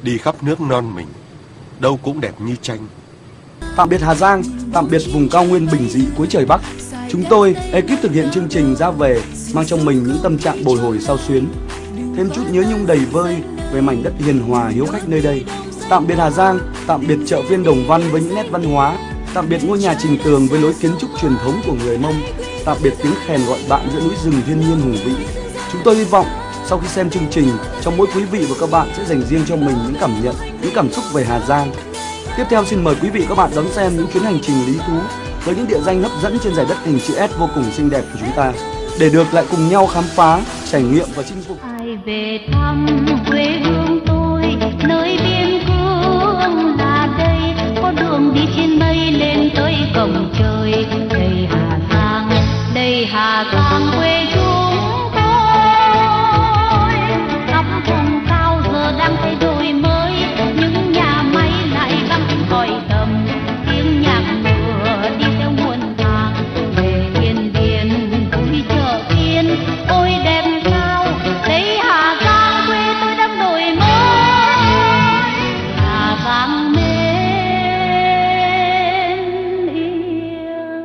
đi khắp nước non mình, đâu cũng đẹp như tranh. Tạm biệt Hà Giang, tạm biệt vùng cao nguyên bình dị cuối trời Bắc. Chúng tôi, ekip thực hiện chương trình ra về, mang trong mình những tâm trạng bồi hồi sao xuyến, thêm chút nhớ nhung đầy vơi về mảnh đất hiền hòa hiếu khách nơi đây. Tạm biệt Hà Giang, tạm biệt chợ phiên Đồng Văn với những nét văn hóa, tạm biệt ngôi nhà Trình Tường với lối kiến trúc truyền thống của người Mông, tạm biệt tiếng khèn gọi bạn giữa núi rừng thiên nhiên hùng vĩ. Chúng tôi hy vọng sau khi xem chương trình, trong mỗi quý vị và các bạn sẽ dành riêng cho mình những cảm nhận, những cảm xúc về Hà Giang. Tiếp theo xin mời quý vị các bạn đón xem những chuyến hành trình lý thú với những địa danh hấp dẫn trên giải đất hình chữ S vô cùng xinh đẹp của chúng ta, để được lại cùng nhau khám phá, trải nghiệm và chinh phục. Ai về thăm quê hương tôi, nơi biên cương là đây, có đường đi trên mây lên tới cổng trời. Đây Hà Giang quê chúng tôi, khắp vùng cao giờ đang thay đổi mới, những nhà máy lại vang còi tầm, tiếng nhạc mùa đi theo nguồn hàng về Yên Điền vui chợ phiên. Ôi đẹp sao đây Hà Giang quê tôi đang đổi mới, Hà Giang mến yêu.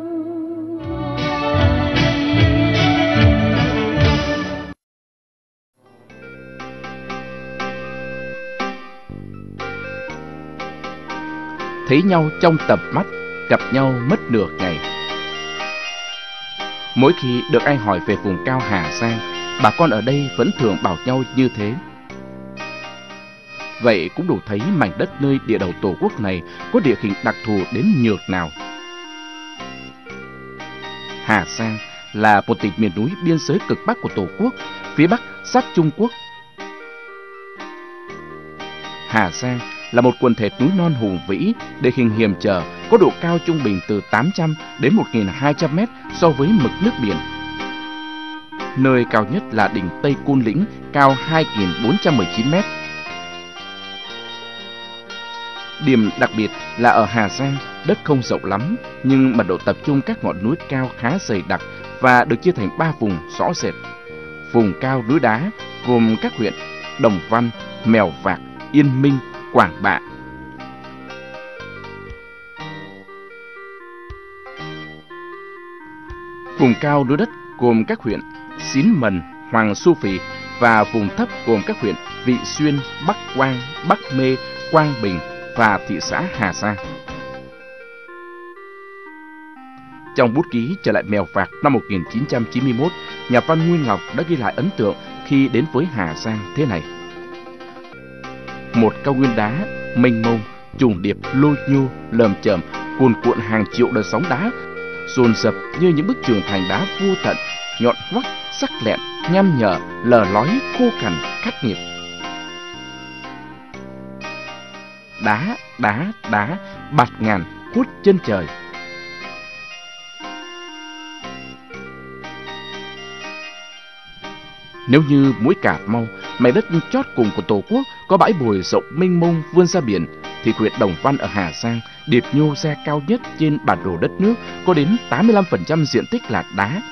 Thấy nhau trong tầm mắt, gặp nhau mất nửa ngày. Mỗi khi được ai hỏi về vùng cao Hà Giang, bà con ở đây vẫn thường bảo nhau như thế. Vậy cũng đủ thấy mảnh đất nơi địa đầu Tổ quốc này có địa hình đặc thù đến nhược nào. Hà Giang là một tỉnh miền núi biên giới cực bắc của Tổ quốc, phía bắc sát Trung Quốc. Hà Giang là một quần thể núi non hùng vĩ, địa hình hiểm trở, có độ cao trung bình từ 800 đến 1.200 mét so với mực nước biển. Nơi cao nhất là đỉnh Tây Côn Lĩnh, cao 2.419 mét. Điểm đặc biệt là ở Hà Giang, đất không rộng lắm, nhưng mật độ tập trung các ngọn núi cao khá dày đặc và được chia thành 3 vùng rõ rệt. Vùng cao núi đá gồm các huyện Đồng Văn, Mèo Vạc, Yên Minh, Quảng Bạ. Vùng cao núi đất gồm các huyện Xín Mần, Hoàng Su Phì và vùng thấp gồm các huyện Vị Xuyên, Bắc Quang, Bắc Mê, Quang Bình và thị xã Hà Giang. Trong bút ký Trở lại Mèo Vạc năm 1991, nhà văn Nguyên Ngọc đã ghi lại ấn tượng khi đến với Hà Giang thế này: một cao nguyên đá mênh mông, trùng điệp, lôi nhô, lởm chởm, cuồn cuộn hàng triệu đợt sóng đá, dồn dập như những bức tường thành đá vô tận, nhọn hoắt, sắc lẹm, nham nhở, lở lói, khô cằn, khắc nghiệt. Đá, đá, đá, bạt ngàn, khuất chân trời. Nếu như mũi Cà Mau, mảnh đất chót cùng của Tổ quốc, có bãi bồi rộng mênh mông vươn ra biển, thì huyện Đồng Văn ở Hà Giang, điệp nhô ra cao nhất trên bản đồ đất nước, có đến 85% diện tích là đá.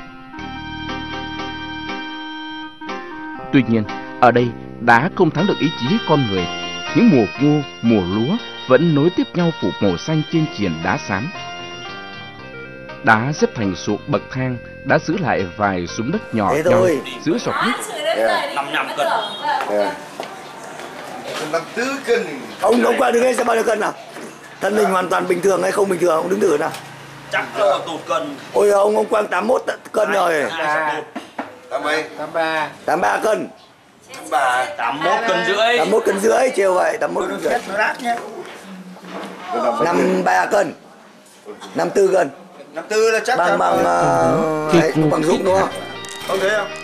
Tuy nhiên, ở đây đá không thắng được ý chí con người. Những mùa ngô, mùa lúa vẫn nối tiếp nhau phủ màu xanh trên triền đá xám. Đá xếp thành ruộng bậc thang đã giữ lại vài súm đất nhỏ nhoi giữ sọt nước. 55 cân. 54 cân. Ông qua đứng đây xem bao nhiêu cân nào? Thân mình hoàn toàn bình thường hay không bình thường, ông đứng thử nào. Chắc là tụt cân. Ôi ông Quang 81 cân rồi. 83 cân. 81 cân rưỡi. 81 cân rưỡi, chiều vậy, 81 cân rưỡi. 53 cân. 54 cân. 54 là chắc bằng Dũng đúng không? Không thấy không?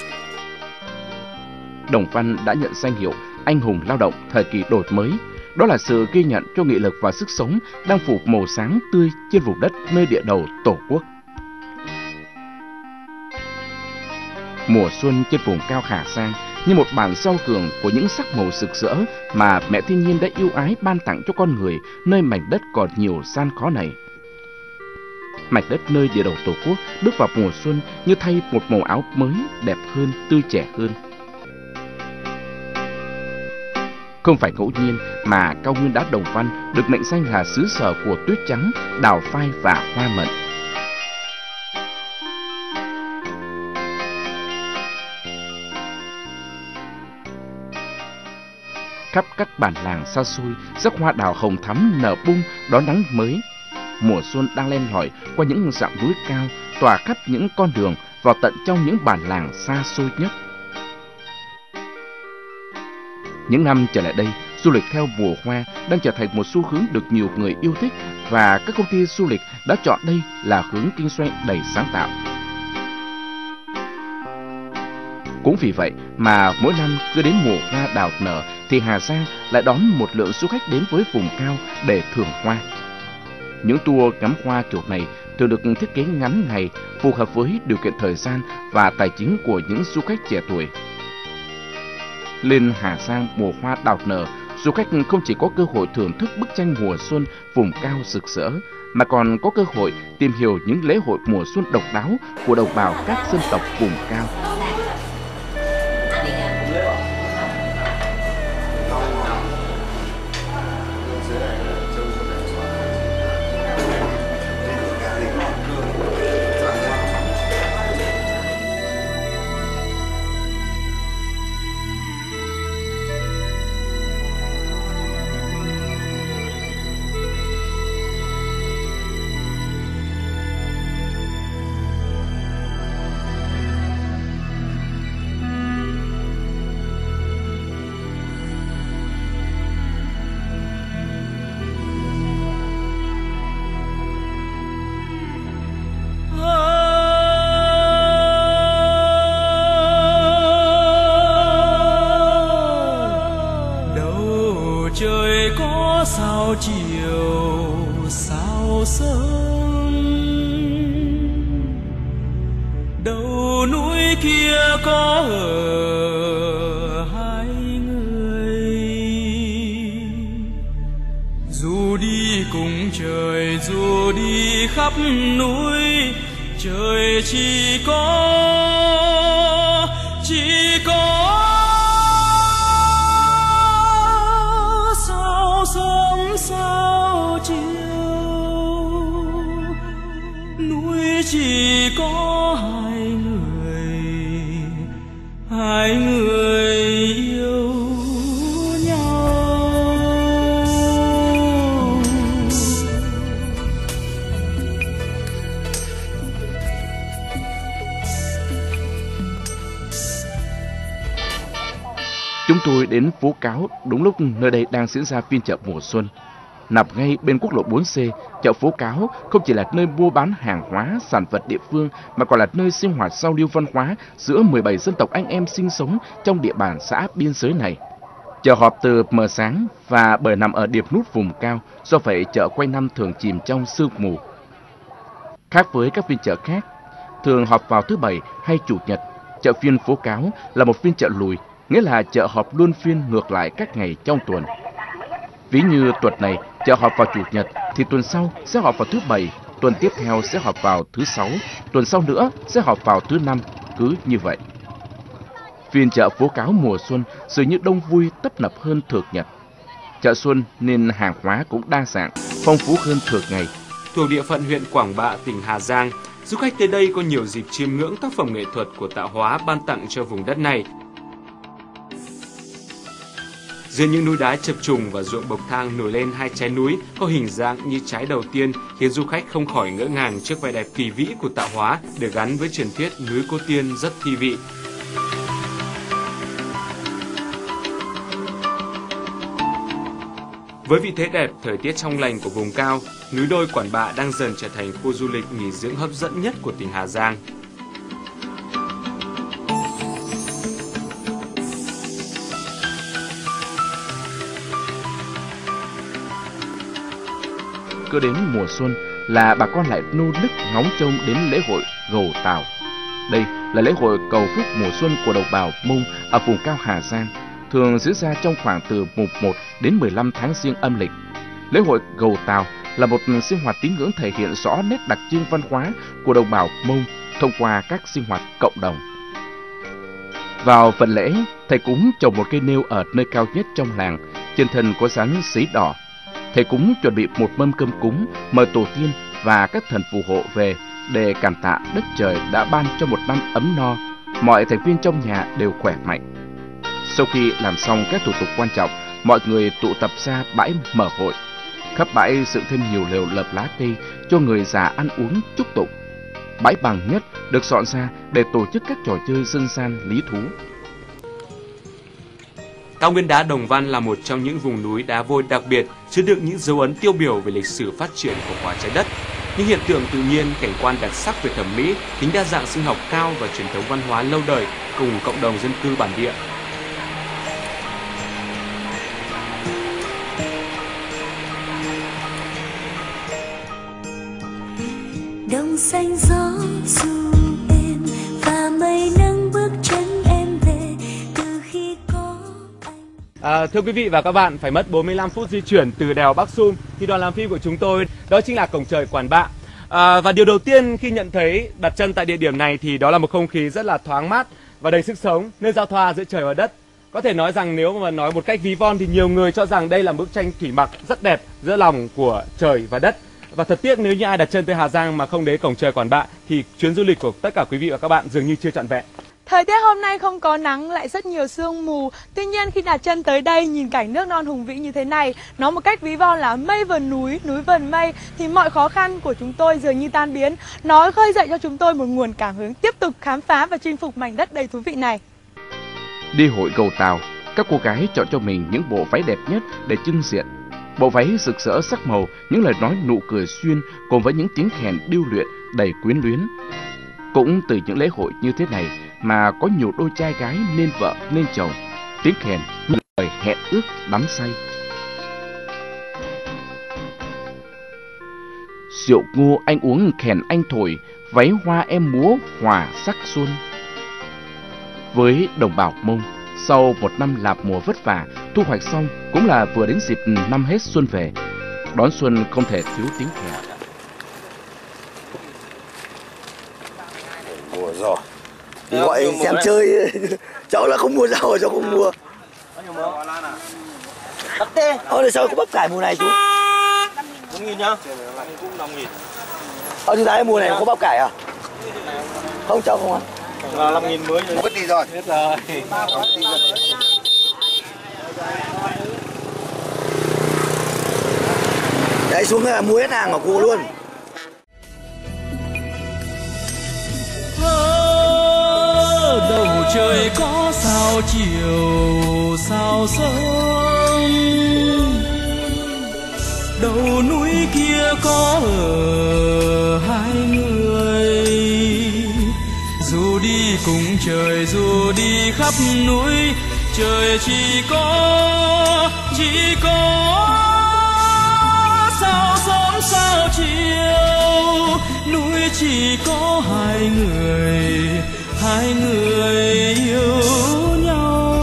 Đồng Văn đã nhận danh hiệu Anh hùng lao động thời kỳ đổi mới. Đó là sự ghi nhận cho nghị lực và sức sống đang phủ màu sáng tươi trên vùng đất nơi địa đầu Tổ quốc. Mùa xuân trên vùng cao Hà Giang như một bản giao hưởng của những sắc màu rực rỡ mà mẹ thiên nhiên đã yêu ái ban tặng cho con người nơi mảnh đất còn nhiều gian khó này. Mảnh đất nơi địa đầu Tổ quốc bước vào mùa xuân như thay một màu áo mới, đẹp hơn, tươi trẻ hơn. Không phải ngẫu nhiên mà cao nguyên đá Đồng Văn được mệnh danh là xứ sở của tuyết trắng, đào phai và hoa mận. Khắp các bản làng xa xôi, sắc hoa đào hồng thắm nở bung đón nắng mới. Mùa xuân đang len lỏi qua những dặm núi cao, tỏa khắp những con đường vào tận trong những bản làng xa xôi nhất. Những năm trở lại đây, du lịch theo mùa hoa đang trở thành một xu hướng được nhiều người yêu thích và các công ty du lịch đã chọn đây là hướng kinh doanh đầy sáng tạo. Cũng vì vậy mà mỗi năm cứ đến mùa hoa đào nở thì Hà Giang lại đón một lượng du khách đến với vùng cao để thưởng hoa. Những tour ngắm hoa kiểu này thường được thiết kế ngắn ngày, phù hợp với điều kiện thời gian và tài chính của những du khách trẻ tuổi. Lên Hà Giang mùa hoa đào nở, du khách không chỉ có cơ hội thưởng thức bức tranh mùa xuân vùng cao rực rỡ, mà còn có cơ hội tìm hiểu những lễ hội mùa xuân độc đáo của đồng bào các dân tộc vùng cao. sao chiều sao sớm, đầu núi kia có ở hai người, dù đi cùng trời dù đi khắp núi, trời chỉ có sao sớm sao chiều, núi chỉ có hai người yêu nhau. Chúng tôi đến phố Cáo đúng lúc nơi đây đang diễn ra phiên chợ mùa xuân. Nằm ngay bên quốc lộ 4C, chợ phố Cáo không chỉ là nơi mua bán hàng hóa, sản vật địa phương mà còn là nơi sinh hoạt giao lưu văn hóa giữa 17 dân tộc anh em sinh sống trong địa bàn xã biên giới này. Chợ họp từ mờ sáng và bởi nằm ở điệp nút vùng cao, do vậy chợ quanh năm thường chìm trong sương mù. Khác với các phiên chợ khác, thường họp vào thứ Bảy hay Chủ nhật, chợ phiên phố Cáo là một phiên chợ lùi, nghĩa là chợ họp luân phiên ngược lại các ngày trong tuần. Ví như tuần này chợ họp vào Chủ nhật thì tuần sau sẽ họp vào thứ Bảy, tuần tiếp theo sẽ họp vào thứ Sáu, tuần sau nữa sẽ họp vào thứ Năm, cứ như vậy. Phiên chợ phố Cáo mùa xuân dường như đông vui tấp nập hơn thường nhật. Chợ xuân nên hàng hóa cũng đa dạng, phong phú hơn thường ngày. Thuộc địa phận huyện Quảng Bạ, tỉnh Hà Giang, du khách tới đây có nhiều dịp chiêm ngưỡng tác phẩm nghệ thuật của Tạo Hóa ban tặng cho vùng đất này. Giữa những núi đá chập trùng và ruộng bậc thang nổi lên hai trái núi có hình dạng như trái đầu tiên, khiến du khách không khỏi ngỡ ngàng trước vẻ đẹp kỳ vĩ của Tạo Hóa được gắn với truyền thuyết núi Cô Tiên rất thi vị. Với vị thế đẹp, thời tiết trong lành của vùng cao, núi đôi Quản Bạ đang dần trở thành khu du lịch nghỉ dưỡng hấp dẫn nhất của tỉnh Hà Giang. Cứ đến mùa xuân là bà con lại nô nức ngóng trông đến lễ hội Gầu Tàu. Đây là lễ hội cầu phúc mùa xuân của đồng bào Mông ở vùng cao Hà Giang, thường diễn ra trong khoảng từ mùng 1 đến 15 tháng Giêng âm lịch. Lễ hội Gầu Tàu là một sinh hoạt tín ngưỡng thể hiện rõ nét đặc trưng văn hóa của đồng bào Mông thông qua các sinh hoạt cộng đồng. Vào phần lễ, thầy Thầy cúng trồng một cây nêu ở nơi cao nhất trong làng, trên thân có dán giấy đỏ. Thầy cúng chuẩn bị một mâm cơm cúng, mời tổ tiên và các thần phù hộ về để cảm tạ đất trời đã ban cho một năm ấm no, mọi thành viên trong nhà đều khỏe mạnh. Sau khi làm xong các thủ tục quan trọng, mọi người tụ tập ra bãi mở hội. Khắp bãi dựng thêm nhiều lều lợp lá cây cho người già ăn uống chúc tụng. Bãi bằng nhất được dọn ra để tổ chức các trò chơi dân gian lý thú. Cao nguyên đá Đồng Văn là một trong những vùng núi đá vôi đặc biệt, chứa đựng những dấu ấn tiêu biểu về lịch sử phát triển của quả trái đất. Những hiện tượng tự nhiên, cảnh quan đặc sắc về thẩm mỹ, tính đa dạng sinh học cao và truyền thống văn hóa lâu đời cùng cộng đồng dân cư bản địa. Đồng xanh gió du êm và mây nắng bước chân em về từ khi có anh. Thưa quý vị và các bạn, phải mất 45 phút di chuyển từ đèo Bắc Sum thì đoàn làm phim của chúng tôi đó chính là cổng trời Quản Bạ. Và điều đầu tiên khi nhận thấy đặt chân tại địa điểm này thì đó là một không khí rất là thoáng mát và đầy sức sống, nơi giao thoa giữa trời và đất. Có thể nói rằng nếu mà nói một cách ví von thì nhiều người cho rằng đây là bức tranh thủy mặc rất đẹp giữa lòng của trời và đất. Và thật tiếc nếu như ai đặt chân tới Hà Giang mà không đến cổng trời Quản Bạ thì chuyến du lịch của tất cả quý vị và các bạn dường như chưa trọn vẹn. Thời tiết hôm nay không có nắng, lại rất nhiều sương mù. Tuy nhiên khi đặt chân tới đây, nhìn cảnh nước non hùng vĩ như thế này, nói một cách ví von là mây vờn núi, núi vờn mây, thì mọi khó khăn của chúng tôi dường như tan biến. Nó khơi dậy cho chúng tôi một nguồn cảm hứng tiếp tục khám phá và chinh phục mảnh đất đầy thú vị này. Đi hội Gầu Tàu, các cô gái chọn cho mình những bộ váy đẹp nhất để trưng diện. Bộ váy rực rỡ sắc màu, những lời nói nụ cười xuyên cùng với những tiếng khen điêu luyện đầy quyến luyến. Cũng từ những lễ hội như thế này mà có nhiều đôi trai gái nên vợ nên chồng, tiếng khen như lời hẹn ước đắm say. Rượu ngô anh uống khen anh thổi, váy hoa em múa hòa sắc xuân. Với đồng bào Mông, sau một năm làm mùa vất vả, thu hoạch xong cũng là vừa đến dịp năm hết xuân về. Đón xuân không thể thiếu tiếng khen. Mùa giò thì gọi xem chơi. Cháu là không mua rau rồi cháu không mua. Đây sao có bắp cải mùa này chú? 5.000 nhá. Cũng 5.000. Chú thấy mùa này có bắp cải à? Không cháu không ăn. Là 5.000 mới rồi. Mất đi rồi. Hết rồi. Đấy xuống là mua hết hàng của cô luôn. Đầu trời có sao chiều sao sớm, đầu núi kia có ở hai người, dù đi cùng trời dù đi khắp núi, trời chỉ có sao sớm sao chiều, núi chỉ có hai người yêu nhau.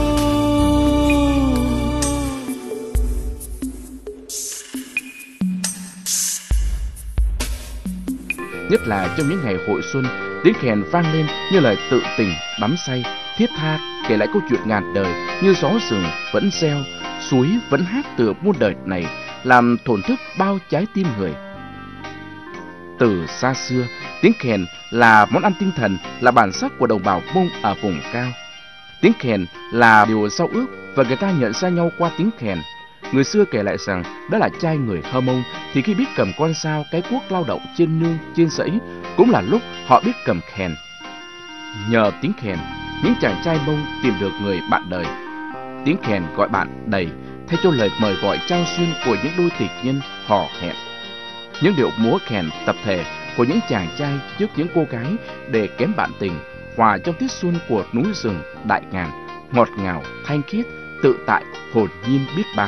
Nhất là trong những ngày hội xuân, tiếng khen vang lên như lời tự tình đắm say, thiết tha kể lại câu chuyện ngàn đời, như gió rừng vẫn reo, suối vẫn hát từ muôn đời này, làm thổn thức bao trái tim người. Từ xa xưa, tiếng khen là món ăn tinh thần, là bản sắc của đồng bào Mông ở vùng cao. Tiếng khen là điều giao ước và người ta nhận ra nhau qua tiếng khen. Người xưa kể lại rằng đó là trai người Hơ Mông thì khi biết cầm con dao cái cuốc lao động trên nương trên dãy cũng là lúc họ biết cầm khen. Nhờ tiếng khen, những chàng trai Mông tìm được người bạn đời. Tiếng khen gọi bạn đầy thay cho lời mời gọi trao xuyên của những đôi tịch nhân hò hẹn. Những điệu múa khen tập thể của những chàng trai trước những cô gái để kém bạn tình, hòa trong tiết xuân của núi rừng đại ngàn, ngọt ngào, thanh khiết, tự tại, hồn nhiên biết bao.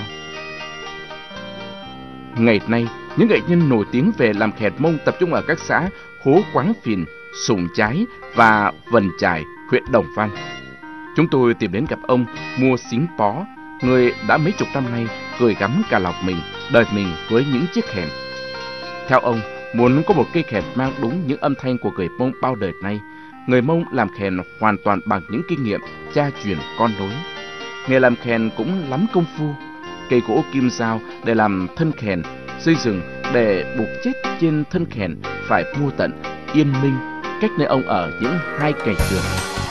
Ngày nay, những nghệ nhân nổi tiếng về làm khen Mông tập trung ở các xã Hố Quáng Phìn, Sùng Trái và Vân Chải, huyện Đồng Văn. Chúng tôi tìm đến gặp ông Mua Xính Pó, người đã mấy chục năm nay gửi gắm cả lòng mình, đời mình với những chiếc khen. Theo ông, muốn có một cây khen mang đúng những âm thanh của người Mông bao đời nay, người Mông làm khen hoàn toàn bằng những kinh nghiệm cha truyền con nối. Nghề làm khen cũng lắm công phu. Cây gỗ kim dao để làm thân khen, dây rừng để buộc chết trên thân khen phải mua tận Yên Minh, cách nơi ông ở những 2 cày đường.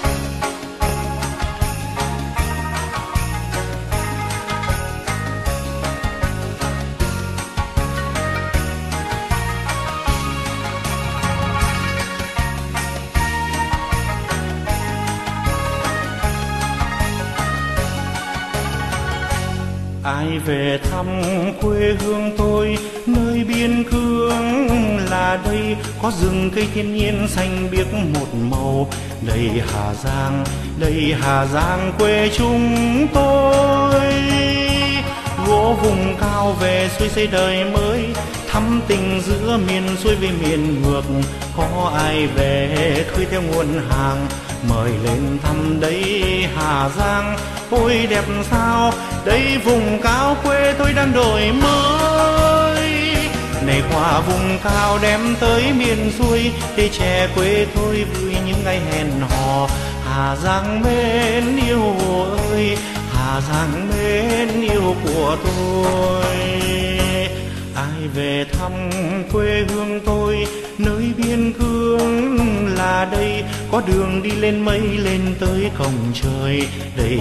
Ai về thăm quê hương tôi, nơi biên cương là đây, có rừng cây thiên nhiên xanh biếc một màu. Đây Hà Giang quê chúng tôi. Gỗ vùng cao về xuôi xây đời mới, thắm tình giữa miền xuôi với miền ngược. Có ai về khơi theo nguồn hàng, mời lên thăm đây Hà Giang. Ôi đẹp sao, đây vùng cao quê tôi đang đổi mới. Này qua vùng cao đem tới miền xuôi, để trẻ quê tôi vui những ngày hẹn hò. Hà Giang mến yêu ơi, Hà Giang mến yêu của tôi. Ai về thăm quê hương tôi, nơi biên cương là đây, có đường đi lên mây lên tới cổng trời. Đây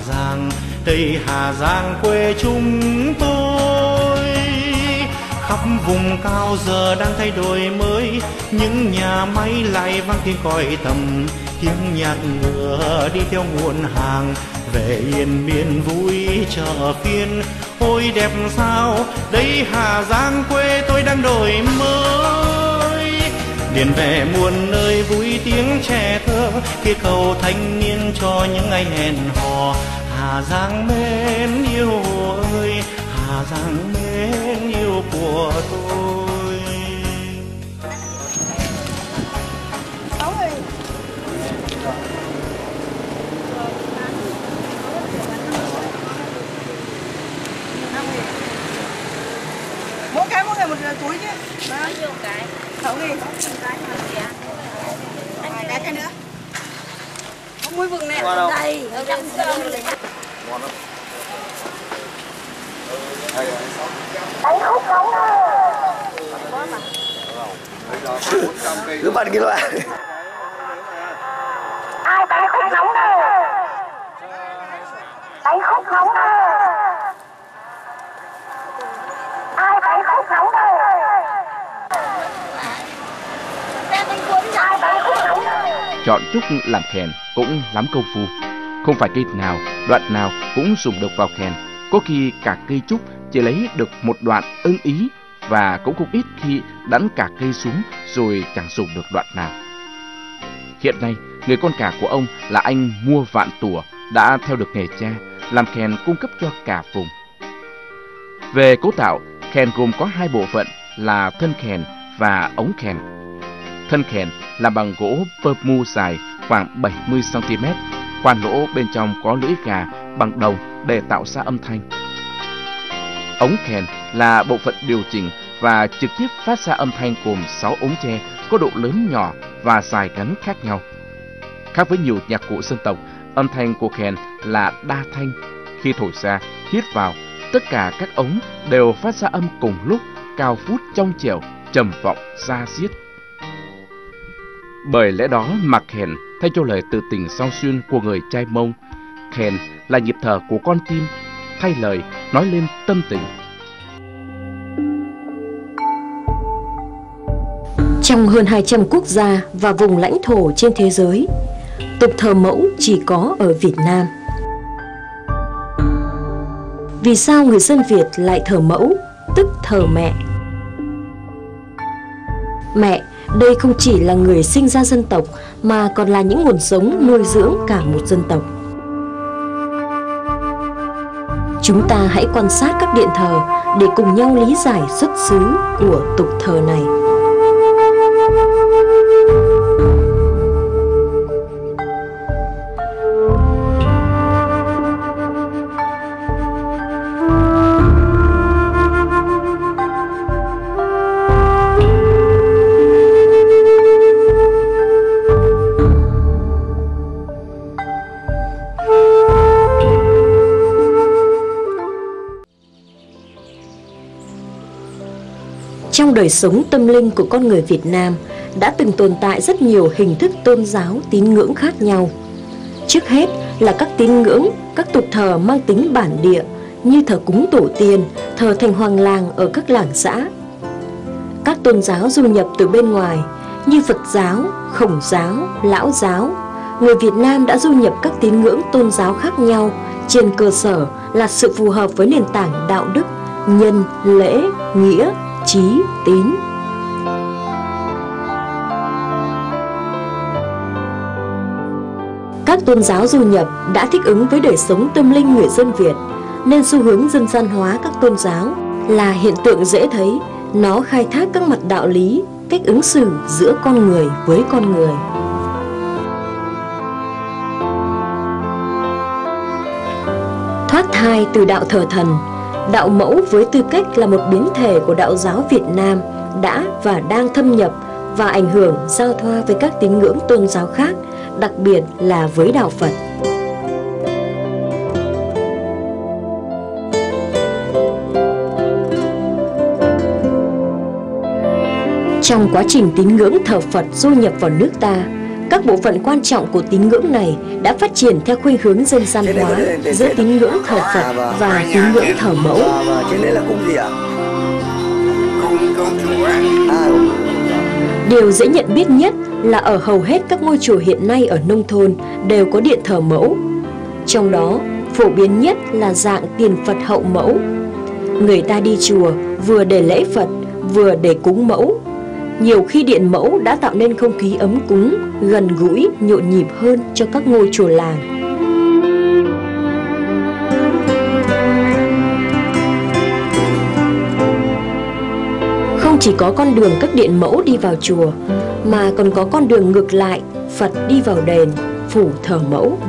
Hà Giang quê chúng tôi. Khắp vùng cao giờ đang thay đổi mới, những nhà máy lại vang tiếng còi tầm. Tiếng nhạc ngựa đi theo nguồn hàng, về yên miền vui chợ phiên. Ôi đẹp sao, đây Hà Giang quê tôi đang đổi mới. Điền về muôn nơi vui tiếng trẻ thơ, kia cầu thanh niên cho những ngày hẹn hò. Hà Giang mến yêu ơi, Hà Giang mến yêu của tôi. Mỗi ngày một túi chứ. Bao nhiêu cái? 6.000. Anh cái nữa. Có muối vừng này ở đây. Ở đây. Ngon lắm. Đấy khúc nóng cứ bạn kia loại. ai bán khúc nóng đây? Đánh khúc nóng đây. Ai bán khúc nóng đây? Chọn trúc làm khen cũng lắm công phu. Không phải cây nào, đoạn nào cũng dùng được vào khen. Có khi cả cây trúc chỉ lấy được một đoạn ưng ý, và cũng không ít khi đắn cả cây xuống rồi chẳng dùng được đoạn nào. Hiện nay, người con cả của ông là anh Mua Vạn Tủa đã theo được nghề cha, làm khen cung cấp cho cả vùng. Về cấu tạo, khen gồm có 2 bộ phận là thân khen và ống khen. Thân khen làm bằng gỗ pơ mu dài khoảng 70 cm, khoan lỗ bên trong có lưỡi gà bằng đồng để tạo ra âm thanh. Ống khen là bộ phận điều chỉnh và trực tiếp phát ra âm thanh gồm 6 ống tre có độ lớn nhỏ và dài ngắn khác nhau. Khác với nhiều nhạc cụ dân tộc, âm thanh của khen là đa thanh. Khi thổi ra, hít vào, tất cả các ống đều phát ra âm cùng lúc, cao vút trong trẻo, trầm vọng da diết. Bởi lẽ đó mà khen thay cho lời tự tình sao xuyên của người trai Mông. Khen là nhịp thở của con tim, thay lời nói lên tâm tình. Trong hơn 200 quốc gia và vùng lãnh thổ trên thế giới, tục thờ mẫu chỉ có ở Việt Nam. Vì sao người dân Việt lại thờ mẫu, tức thờ mẹ? Mẹ, đây không chỉ là người sinh ra dân tộc mà còn là những nguồn sống nuôi dưỡng cả một dân tộc. Chúng ta hãy quan sát các điện thờ để cùng nhau lý giải xuất xứ của tục thờ này. Trong đời sống tâm linh của con người Việt Nam đã từng tồn tại rất nhiều hình thức tôn giáo tín ngưỡng khác nhau. Trước hết là các tín ngưỡng, các tục thờ mang tính bản địa như thờ cúng tổ tiên, thờ thành hoàng làng ở các làng xã. Các tôn giáo du nhập từ bên ngoài như Phật giáo, Khổng giáo, Lão giáo, người Việt Nam đã du nhập các tín ngưỡng tôn giáo khác nhau trên cơ sở là sự phù hợp với nền tảng đạo đức, nhân, lễ, nghĩa, trí, tín. Các tôn giáo du nhập đã thích ứng với đời sống tâm linh người dân Việt, nên xu hướng dân gian hóa các tôn giáo là hiện tượng dễ thấy. Nó khai thác các mặt đạo lý, cách ứng xử giữa con người với con người. Thoát thai từ đạo thờ thần, đạo mẫu với tư cách là một biến thể của đạo giáo Việt Nam đã và đang thâm nhập và ảnh hưởng giao thoa với các tín ngưỡng tôn giáo khác, đặc biệt là với đạo Phật. Trong quá trình tín ngưỡng thờ Phật du nhập vào nước ta, các bộ phận quan trọng của tín ngưỡng này đã phát triển theo khuynh hướng dân gian hóa giữa tín ngưỡng thờ Phật và tín ngưỡng thờ mẫu. Trên đấy là cung gì ạ? Điều dễ nhận biết nhất là ở hầu hết các ngôi chùa hiện nay ở nông thôn đều có điện thờ mẫu. Trong đó, phổ biến nhất là dạng tiền Phật hậu mẫu. Người ta đi chùa vừa để lễ Phật, vừa để cúng mẫu. Nhiều khi điện mẫu đã tạo nên không khí ấm cúng, gần gũi, nhộn nhịp hơn cho các ngôi chùa làng. Không chỉ có con đường các điện mẫu đi vào chùa, mà còn có con đường ngược lại, Phật đi vào đền, phủ thờ mẫu.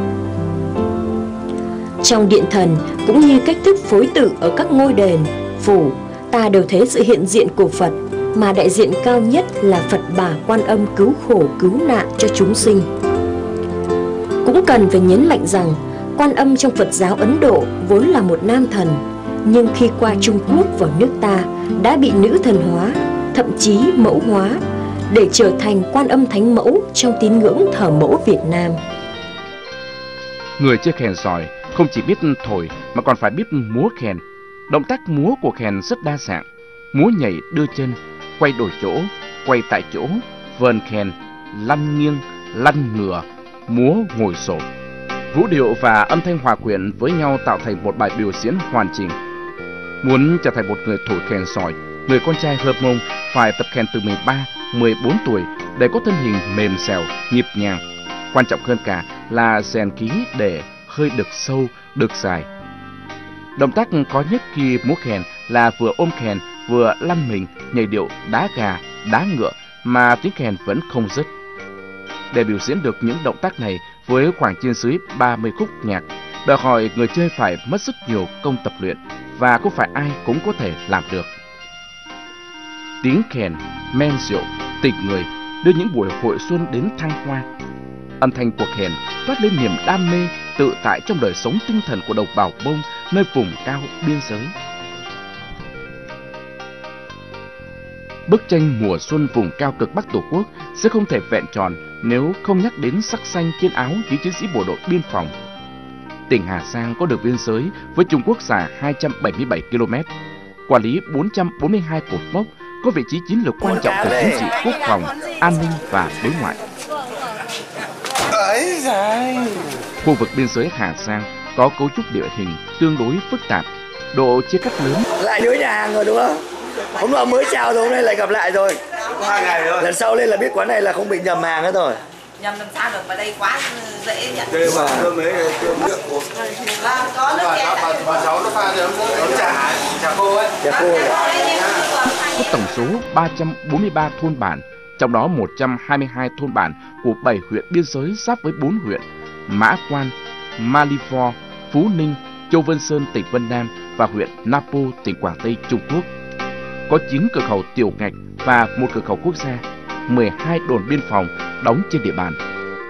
Trong điện thần cũng như cách thức phối tự ở các ngôi đền, phủ, ta đều thấy sự hiện diện của Phật, mà đại diện cao nhất là Phật Bà Quan Âm cứu khổ cứu nạn cho chúng sinh. Cũng cần phải nhấn mạnh rằng Quan Âm trong Phật giáo Ấn Độ vốn là một nam thần, nhưng khi qua Trung Quốc vào nước ta đã bị nữ thần hóa, thậm chí mẫu hóa, để trở thành Quan Âm Thánh Mẫu trong tín ngưỡng thờ mẫu Việt Nam. Người chơi kèn giỏi không chỉ biết thổi mà còn phải biết múa kèn. Động tác múa của kèn rất đa dạng: múa nhảy đưa chân, quay đổi chỗ, quay tại chỗ, vờn kèn, lăn nghiêng, lăn ngửa, múa ngồi xổm. Vũ điệu và âm thanh hòa quyện với nhau tạo thành một bài biểu diễn hoàn chỉnh. Muốn trở thành một người thổi kèn giỏi, người con trai Hơ Mông phải tập kèn từ 13, 14 tuổi để có thân hình mềm dẻo, nhịp nhàng. Quan trọng hơn cả là rèn khí để hơi được sâu, được dài. Động tác khó nhất khi múa kèn là vừa ôm kèn, vừa lăn mình, nhảy điệu đá gà, đá ngựa mà tiếng kèn vẫn không dứt. Để biểu diễn được những động tác này với khoảng trên dưới 30 khúc nhạc, đòi hỏi người chơi phải mất rất nhiều công tập luyện và không phải ai cũng có thể làm được. Tiếng kèn, men rượu, tình người đưa những buổi hội xuân đến thăng hoa. Âm thanh của kèn toát lên niềm đam mê tự tại trong đời sống tinh thần của đồng bào Mông nơi vùng cao biên giới. Bức tranh mùa xuân vùng cao cực Bắc Tổ quốc sẽ không thể vẹn tròn nếu không nhắc đến sắc xanh trên áo những chiến sĩ bộ đội biên phòng. Tỉnh Hà Giang có đường biên giới với Trung Quốc dài 277 km, quản lý 442 cột mốc, có vị trí chiến lược quan trọng về chính trị, quốc phòng, an ninh và đối ngoại. Khu vực biên giới Hà Giang có cấu trúc địa hình tương đối phức tạp, độ chia cắt lớn. Lại đứa nhà hàng rồi đúng không? Hôm nọ mới chào rồi, hôm nay lại gặp lại rồi. 2 ngày rồi. Lần sau lên là biết quán này là không bị nhầm hàng nữa rồi. Nhầm làm sao được, mà đây quá dễ nhận. Đây mà có nước bà cháu nó pha cho trà khô ấy. Trà khô. Có tổng số 343 thôn bản, trong đó 122 thôn bản của 7 huyện biên giới giáp với 4 huyện: Mã Quan, Malifor, Phú Ninh, Châu Vân Sơn tỉnh Vân Nam và huyện Napo tỉnh Quảng Tây Trung Quốc. Có 9 cửa khẩu tiểu ngạch và 1 cửa khẩu quốc gia, 12 đồn biên phòng đóng trên địa bàn.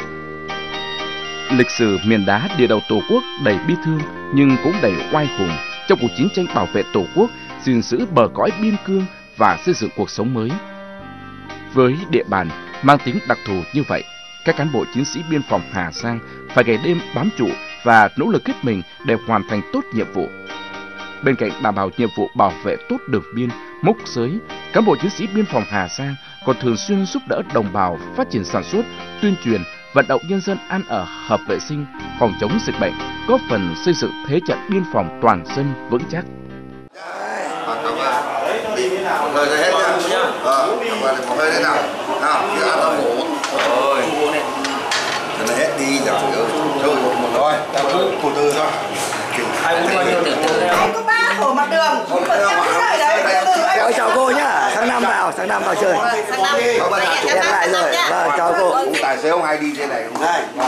Lịch sử miền đá địa đầu Tổ quốc đầy bi thương nhưng cũng đầy oai hùng trong cuộc chiến tranh bảo vệ Tổ quốc, gìn giữ bờ cõi biên cương và xây dựng cuộc sống mới. Với địa bàn mang tính đặc thù như vậy, các cán bộ chiến sĩ biên phòng Hà Giang phải ngày đêm bám trụ và nỗ lực hết mình để hoàn thành tốt nhiệm vụ. Bên cạnh đảm bảo nhiệm vụ bảo vệ tốt đường biên, mốc giới, cán bộ chiến sĩ biên phòng Hà Giang còn thường xuyên giúp đỡ đồng bào phát triển sản xuất, tuyên truyền, vận động nhân dân ăn ở hợp vệ sinh, phòng chống dịch bệnh, góp phần xây dựng thế trận biên phòng toàn dân vững chắc. Hơi hết nhá. Một hơi thế nào? Nào, thì ăn tao ngủ. Rồi. Thế này hết đi rồi. Thôi một thôi, tao cứ từ từ thôi. Ai cũng bao nhiêu từ từ đâu. Có 3 khổ mặt đường. Không phải theo cái này đấy. Chào cô nhá. Sáng năm vào chơi. Sáng năm. Hẹn lại rồi. Vâng, chào cô. Ông tài xế ông hay đi thế này không?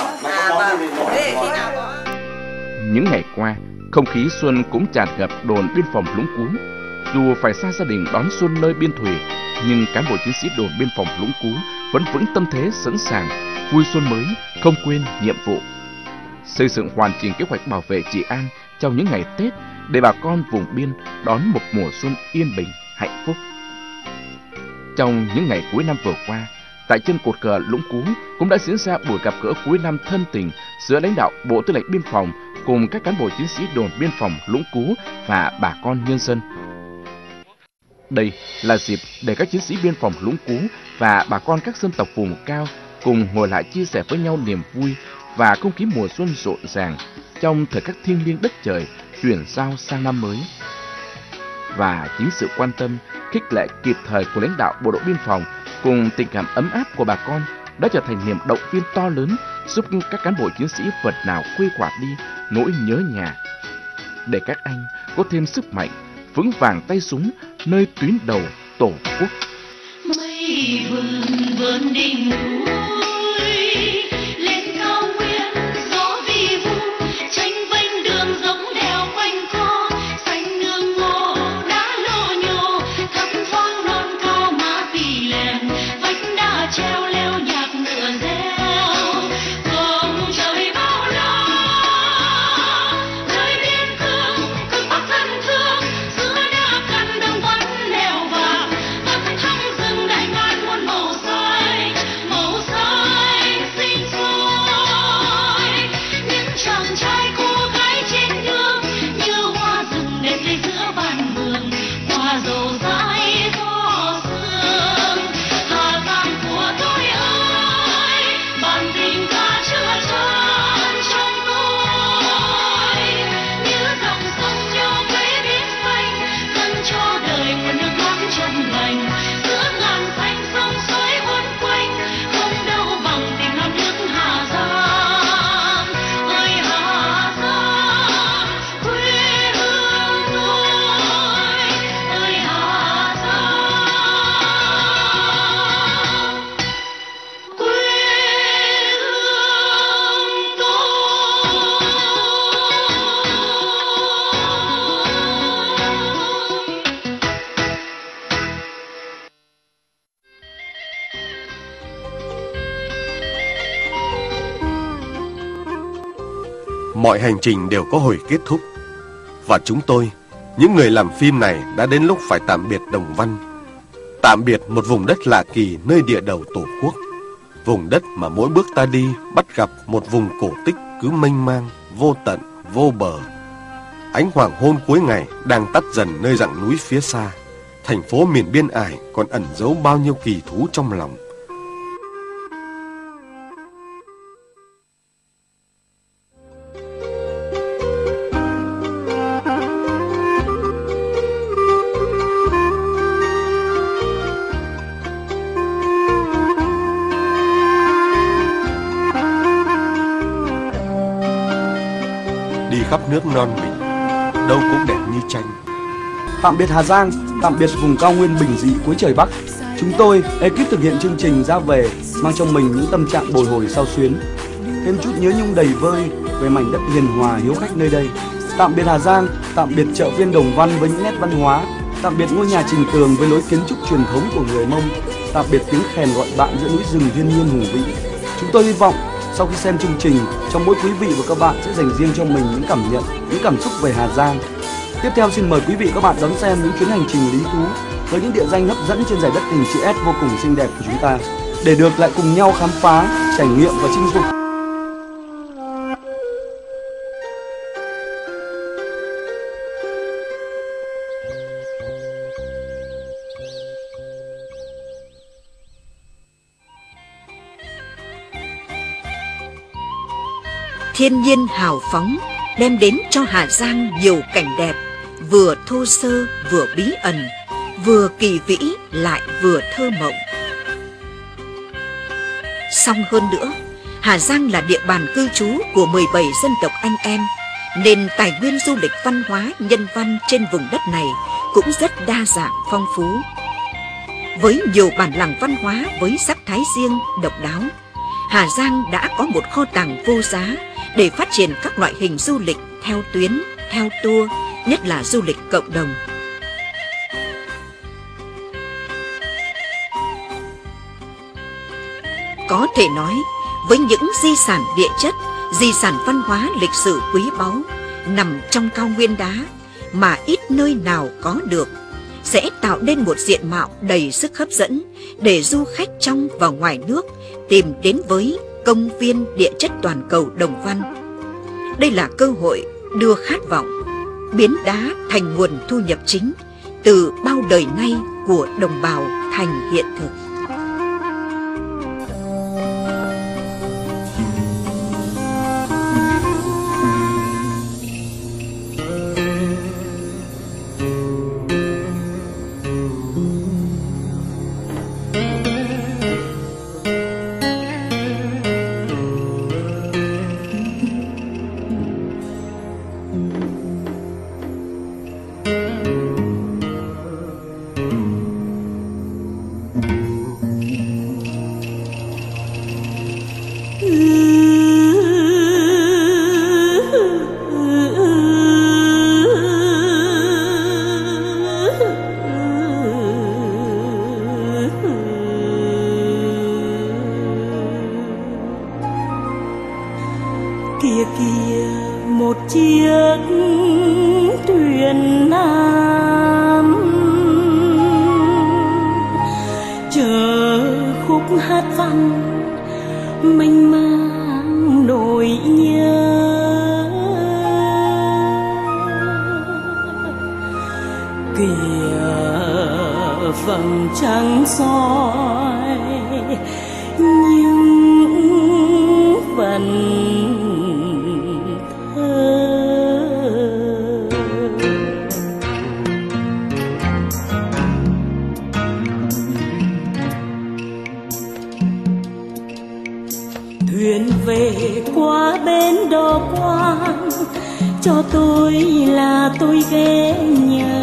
Những ngày qua, không khí xuân cũng tràn ngập đồn biên phòng Lũng Cú. Dù phải xa gia đình đón xuân nơi biên thùy, nhưng cán bộ chiến sĩ đồn biên phòng Lũng Cú vẫn vững tâm thế sẵn sàng vui xuân mới, không quên nhiệm vụ. Xây dựng hoàn chỉnh kế hoạch bảo vệ trị an trong những ngày Tết để bà con vùng biên đón một mùa xuân yên bình, hạnh phúc. Trong những ngày cuối năm vừa qua, tại chân cột cờ Lũng Cú cũng đã diễn ra buổi gặp gỡ cuối năm thân tình giữa lãnh đạo Bộ Tư lệnh Biên phòng cùng các cán bộ chiến sĩ đồn biên phòng Lũng Cú và bà con nhân dân. Đây là dịp để các chiến sĩ biên phòng Lũng Cú và bà con các dân tộc vùng cao cùng ngồi lại chia sẻ với nhau niềm vui và không khí mùa xuân rộn ràng trong thời khắc thiêng liêng đất trời chuyển giao sang năm mới. Và chính sự quan tâm, khích lệ kịp thời của lãnh đạo bộ đội biên phòng cùng tình cảm ấm áp của bà con đã trở thành niềm động viên to lớn giúp các cán bộ chiến sĩ phần nào khuây khỏa đi nỗi nhớ nhà, để các anh có thêm sức mạnh vững vàng tay súng nơi tuyến đầu Tổ quốc. Mây vườn vườn đỉnh núi lên cao nguyên gió vi vu tranh vênh đường giống đèo quanh co xanh nương ngô đá lô nhô thấp thoáng non cao má pì lèn vách đá treo leo nhạc ngựa reo cùng trời bao la nơi biên cương cực bắc thân thương giữa đá cằn đồng vẫn đèo vàng vẫn thăng rừng đại ngàn muôn màu xanh sinh sôi những chàng trai cô gái trên đường như hoa rừng đẹp rơi giữa bàn vườn hoa dầu dãi gió sương Hà Giang của tôi ơi bản tình ca chứa chan trong tôi như dòng sông nhỏ quê biển xanh dâng cho đời nguồn nước mát trong lành giữa ngàn xanh sông suối uốn quanh không đâu bằng tình non nước Hà Giang ơi Hà Giang quê hương tôi ơi Hà Giang quê hương tôi. Mọi hành trình đều có hồi kết thúc. Và chúng tôi, những người làm phim này, đã đến lúc phải tạm biệt Đồng Văn. Tạm biệt một vùng đất lạ kỳ nơi địa đầu Tổ quốc. Vùng đất mà mỗi bước ta đi bắt gặp một vùng cổ tích cứ mênh mang, vô tận, vô bờ. Ánh hoàng hôn cuối ngày đang tắt dần nơi dặng núi phía xa. Thành phố miền biên ải còn ẩn giấu bao nhiêu kỳ thú trong lòng. Đi khắp nước non mình, đâu cũng đẹp như tranh. Tạm biệt Hà Giang, tạm biệt vùng cao nguyên bình dị cuối trời Bắc. Chúng tôi, ekip thực hiện chương trình ra về, mang trong mình những tâm trạng bồi hồi sao xuyến. Thêm chút nhớ nhung đầy vơi về mảnh đất hiền hòa hiếu khách nơi đây. Tạm biệt Hà Giang, tạm biệt chợ phiên Đồng Văn với những nét văn hóa. Tạm biệt ngôi nhà trình tường với lối kiến trúc truyền thống của người Mông. Tạm biệt tiếng khèn gọi bạn giữa núi rừng thiên nhiên hùng vĩ. Chúng tôi hy vọng sau khi xem chương trình, trong mỗi quý vị và các bạn sẽ dành riêng cho mình những cảm nhận, những cảm xúc về Hà Giang. Tiếp theo xin mời quý vị các bạn đón xem những chuyến hành trình lý thú với những địa danh hấp dẫn trên dải đất hình chữ S vô cùng xinh đẹp của chúng ta, để được lại cùng nhau khám phá, trải nghiệm và chinh phục. Thiên nhiên hào phóng đem đến cho Hà Giang nhiều cảnh đẹp, vừa thô sơ vừa bí ẩn, vừa kỳ vĩ lại vừa thơ mộng. Song hơn nữa, Hà Giang là địa bàn cư trú của 17 dân tộc anh em, nên tài nguyên du lịch văn hóa nhân văn trên vùng đất này cũng rất đa dạng phong phú. Với nhiều bản làng văn hóa với sắc thái riêng, độc đáo, Hà Giang đã có một kho tàng vô giá để phát triển các loại hình du lịch theo tuyến, theo tour, nhất là du lịch cộng đồng. Có thể nói, với những di sản địa chất, di sản văn hóa lịch sử quý báu nằm trong cao nguyên đá mà ít nơi nào có được, sẽ tạo nên một diện mạo đầy sức hấp dẫn để du khách trong và ngoài nước tìm đến với công viên địa chất toàn cầu Đồng Văn. Đây là cơ hội đưa khát vọng biến đá thành nguồn thu nhập chính từ bao đời nay của đồng bào thành hiện thực. Kia kia một chiếc thuyền nam chờ khúc hát văn mênh mang nỗi nhớ. Kìa vầng trăng soi nhưng vẫn thuyền về qua bến Đò Quang, cho tôi là tôi ghé nhớ.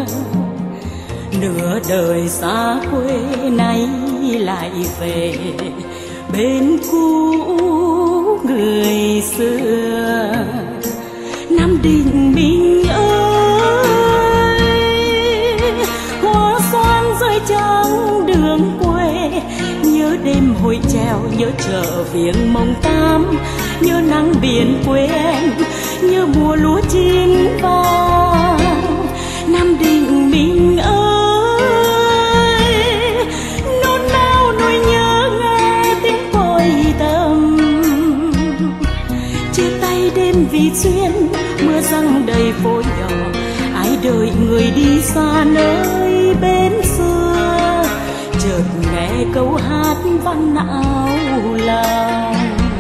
Nửa đời xa quê nay lại về bên cũ người xưa. Nam Định mình ơi, hoa xoan rơi trắng đường quê. Nhớ đêm hội chèo, nhớ chợ viếng Mông Tam, nhớ nắng biển quê em, nhớ mùa lúa chín vàng. Nam Định mình ơi, nôn nao nỗi nhớ nghe tiếng còi tầm. Chia tay đêm vì duyên, mưa giăng đầy phố nhỏ. Ai đợi người đi xa nơi bên xưa, chợt nghe câu hát văn áo lòng.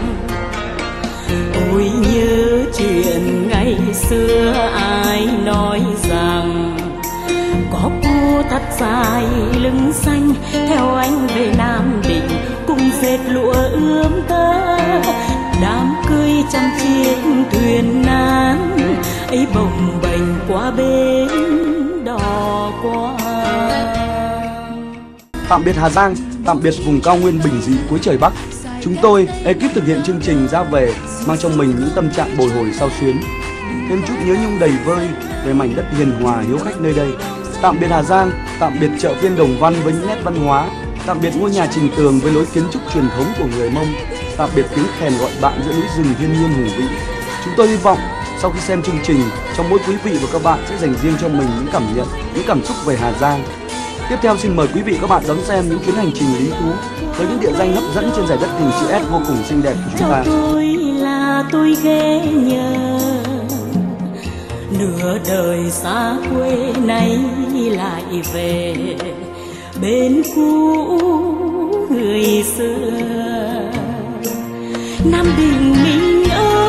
Ôi nhớ chuyện ngày xưa ai nói rằng có cô thắt dài lưng xanh theo anh về Nam Định cùng dệt lụa ươm tơ. Đám cưới trăm chiếc thuyền nan ấy bồng bềnh qua bến Đò Quang. Tạm biệt Hà Giang, tạm biệt vùng cao nguyên bình dị cuối trời Bắc. Chúng tôi, ekip thực hiện chương trình ra về, mang trong mình những tâm trạng bồi hồi sao xuyến, thêm chút nhớ nhung đầy vơi về mảnh đất hiền hòa hiếu khách nơi đây. Tạm biệt Hà Giang, tạm biệt chợ phiên Đồng Văn với những nét văn hóa, tạm biệt ngôi nhà Trình Tường với lối kiến trúc truyền thống của người Mông, tạm biệt tiếng khèn gọi bạn giữa núi rừng thiên nhiên hùng vĩ. Chúng tôi hy vọng sau khi xem chương trình, trong mỗi quý vị và các bạn sẽ dành riêng cho mình những cảm nhận, những cảm xúc về Hà Giang. Tiếp theo xin mời quý vị các bạn đón xem những chuyến hành trình lý thú với những địa danh hấp dẫn trên dải đất hình chữ S vô cùng xinh đẹp của chúng ta. Cho tôi là tôi ghé nhớ, nửa đời xa quê nay lại về bên cũ người xưa. Nam Bình mình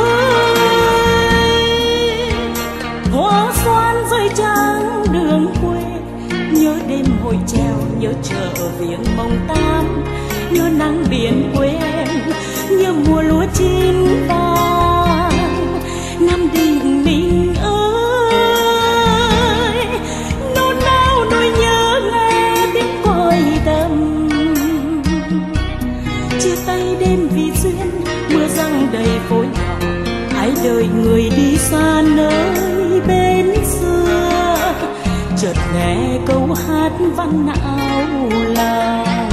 ơi, hoa xoan rơi trắng đường quê, nhớ đêm hội treo, nhớ chợ viếng mồng tam, nhớ nắng biển quê em, nhớ mùa lúa chín vàng. Nam Định mình ơi, nôn nao nỗi nhớ nghe tiếng còi đầm. Chia tay đêm vì duyên, mưa giăng đầy phố nhỏ, ai đời người đi xa nơi bên xưa. Chợt nghe câu hát văn áo làng,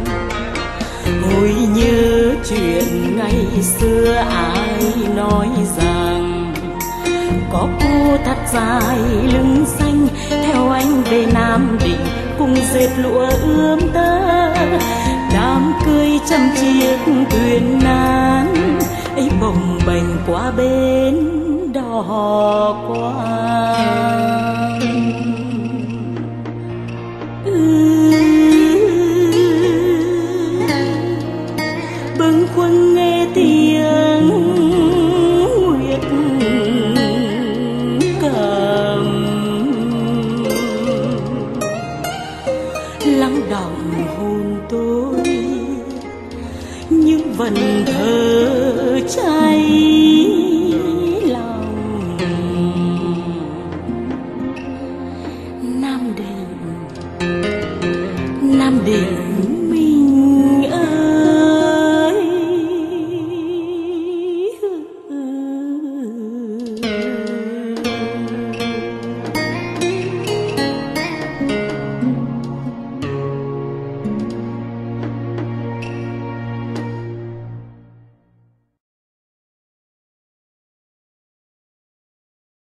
ôi nhớ chuyện ngày xưa ai nói rằng có cô thắt dài lưng xanh theo anh về Nam Định cùng dệt lụa ươm tơ. Đám cưới trăm chiếc thuyền nan ấy bồng bềnh qua bến đò quang. Bâng khuâng nghe tiếng nguyệt cầm, lắng đọng hồn tôi những vần thơ cháy lòng. Nam Định, Nam Định